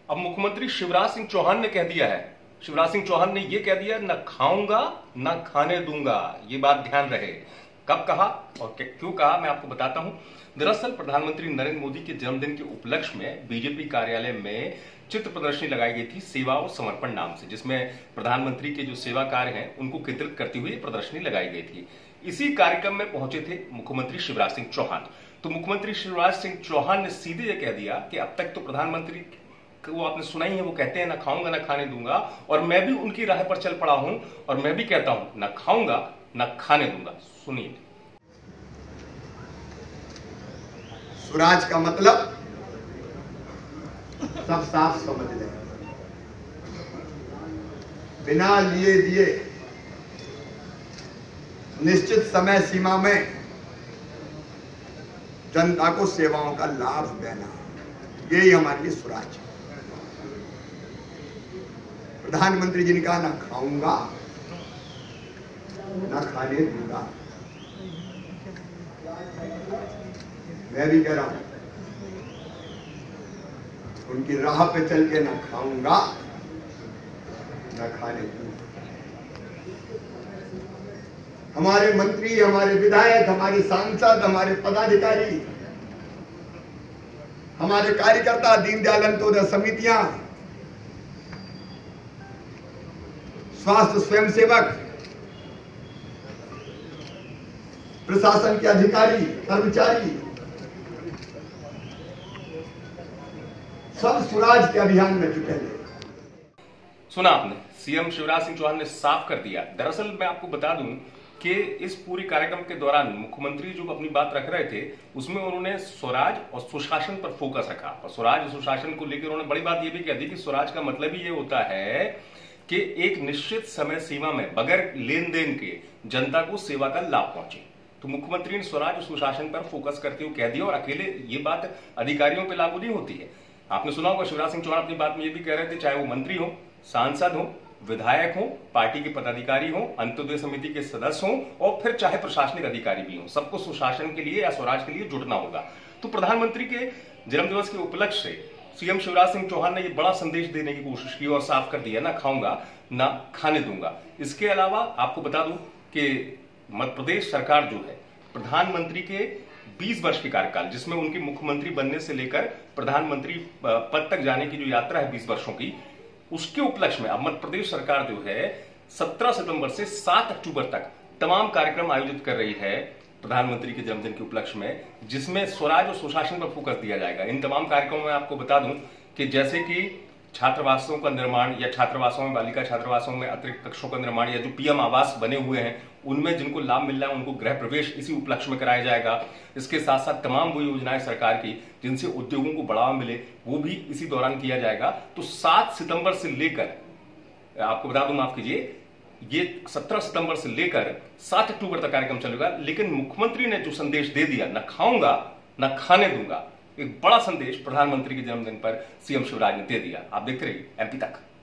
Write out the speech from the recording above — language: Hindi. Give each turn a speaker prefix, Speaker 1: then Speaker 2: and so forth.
Speaker 1: अब मुख्यमंत्री शिवराज सिंह चौहान ने कह दिया है, शिवराज सिंह चौहान ने यह कह दिया, न खाऊंगा न खाने दूंगा। ये बात ध्यान रहे। कब कहा और क्यों कहा, मैं आपको बताता हूं। दरअसल प्रधानमंत्री नरेंद्र मोदी के जन्मदिन के उपलक्ष्य में बीजेपी कार्यालय में चित्र प्रदर्शनी लगाई गई थी, सेवा और समर्पण नाम से, जिसमें प्रधानमंत्री के जो सेवा कार्य हैं उनको केंद्रित करती हुई प्रदर्शनी लगाई गई थी। इसी कार्यक्रम में पहुंचे थे मुख्यमंत्री शिवराज सिंह चौहान। तो मुख्यमंत्री शिवराज सिंह चौहान ने सीधे ये कह दिया कि अब तक तो प्रधानमंत्री वो आपने सुना ही है, वो कहते हैं ना खाऊंगा ना खाने दूंगा, और मैं भी उनकी राह पर चल पड़ा हूं और मैं भी कहता हूं ना खाऊंगा ना खाने दूंगा। सुनिए।
Speaker 2: स्वराज का मतलब सब साफ समझ लें। बिना लिए दिए निश्चित समय सीमा में जनता को सेवाओं का लाभ देना, यही हमारे लिए स्वराज है। प्रधानमंत्री जी ने कहा ना खाऊंगा ना खाने दूंगा। मैं भी कह रहा हूं उनकी राह पे चल के ना खाऊंगा ना खाने दूंगा। हमारे मंत्री, हमारे विधायक, हमारे सांसद, हमारे पदाधिकारी, हमारे कार्यकर्ता, दीनदयाल अंत्योदय समितियां, स्वास्थ्य स्वयंसेवक, प्रशासन के अधिकारी, कर्मचारी, सब स्वराज के अभियान में जुटे हैं।
Speaker 1: सुना आपने, सीएम शिवराज सिंह चौहान ने साफ कर दिया। दरअसल मैं आपको बता दूं कि इस पूरी कार्यक्रम के दौरान मुख्यमंत्री जो अपनी बात रख रहे थे उसमें उन्होंने स्वराज और सुशासन पर फोकस रखा, और स्वराज और सुशासन को लेकर उन्होंने बड़ी बात यह भी कह दी कि स्वराज का मतलब ही ये होता है कि एक निश्चित समय सीमा में बगैर लेन देन के जनता को सेवा का लाभ पहुंचे। तो मुख्यमंत्री ने स्वराज और सुशासन पर फोकस करते हुए कह दिया, और अकेले ये बात अधिकारियों पर लागू नहीं होती है। आपने सुना होगा शिवराज सिंह चौहान अपनी बात में ये भी कह रहे थे, चाहे वो मंत्री हो, सांसद हो, विधायक हो, पार्टी के पदाधिकारी हो, अंत्योदय समिति के सदस्य हो, और फिर चाहे प्रशासनिक अधिकारी भी हो, सबको सुशासन के लिए या स्वराज के लिए जुटना होगा। तो प्रधानमंत्री के जन्मदिवस के उपलक्ष्य से सीएम शिवराज सिंह चौहान ने ये बड़ा संदेश देने की कोशिश की और साफ कर दिया, ना खाऊंगा ना खाने दूंगा। इसके अलावा आपको बता दूं कि मध्य प्रदेश सरकार जो है, प्रधानमंत्री के 20 वर्ष के कार्यकाल, जिसमें उनके मुख्यमंत्री बनने से लेकर प्रधानमंत्री पद तक जाने की जो यात्रा है 20 वर्षों की, उसके उपलक्ष्य में अब मध्य प्रदेश सरकार जो है 17 सितंबर से 7 अक्टूबर तक तमाम कार्यक्रम आयोजित कर रही है प्रधानमंत्री के जन्मदिन के उपलक्ष्य में, जिसमें स्वराज और सुशासन पर फोकस दिया जाएगा। इन तमाम कार्यक्रमों में आपको बता दूं कि जैसे कि छात्रावासों का निर्माण, या छात्रावासों में, बालिका छात्रावासों में अतिरिक्त कक्षों का निर्माण, या जो पीएम आवास बने हुए हैं उनमें जिनको लाभ मिल रहा है उनको गृह प्रवेश इसी उपलक्ष्य में कराया जाएगा। इसके साथ साथ तमाम वो योजनाएं सरकार की जिनसे उद्योगों को बढ़ावा मिले, वो भी इसी दौरान किया जाएगा। तो 7 सितंबर से लेकर, आपको बता दूं, माफ कीजिए, ये 17 सितंबर से लेकर 7 अक्टूबर तक कार्यक्रम चलेगा। लेकिन मुख्यमंत्री ने जो संदेश दे दिया, न खाऊंगा न खाने दूंगा, एक बड़ा संदेश प्रधानमंत्री के जन्मदिन पर सीएम शिवराज ने दे दिया। आप देखते रहिए एमपी तक।